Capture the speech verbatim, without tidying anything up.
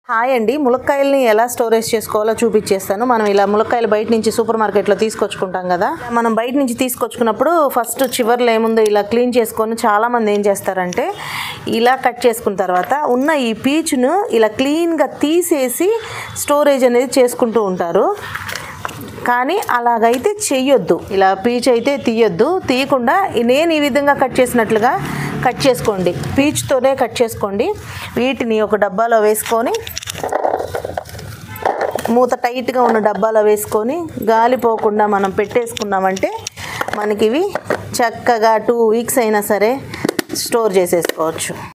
Hi అండి, ములక్కాయల్ని ఎలా storage చేసుకోవాలో చూపించేస్తాను. మనం ఇలా ములక్కాయలు బయట నుంచి సూపర్ మార్కెట్లో తీసుకొచ్చుకుంటాం కదా. మనం బయట నుంచి తీసుకొచ్చుకున్నప్పుడు ఫస్ట్ చివర్లో ఏముందో ఇలా క్లీన్ చేసుకొని చాలామంది ఏం చేస్తారంటే ఇలా కట్ చేసుకున్న తర్వాత ఉన్న ఈ పీచును ఇలా క్లీన్గా తీసేసి స్టోరేజ్ అనేది చేసుకుంటూ ఉంటారు. కానీ అలాగైతే చెయ్యొద్దు. ఇలా పీచు అయితే తీయొద్దు. తీయకుండా నేను ఈ విధంగా కట్ చేసినట్లుగా కట్ చేసుకోండి. పీచుతోనే కట్ చేసుకోండి. వీటిని ఒక డబ్బాలో వేసుకొని మూత టైట్గా ఉన్న డబ్బాలో వేసుకొని గాలి పోకుండా మనం పెట్టేసుకున్నామంటే మనకి ఇవి చక్కగా టూ వీక్స్ అయినా సరే స్టోర్ చేసేసుకోవచ్చు.